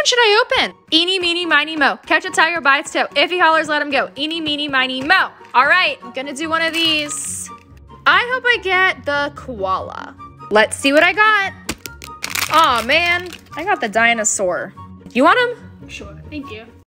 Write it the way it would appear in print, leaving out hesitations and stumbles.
should I open? Eeny, meeny, miny, mo. Catch a tiger by its toe. If he hollers, let him go. Eeny, meeny, miny, mo. All right, I'm gonna do one of these. I hope I get the koala. Let's see what I got. Aw, man. I got the dinosaur. You want him? Sure. Thank you.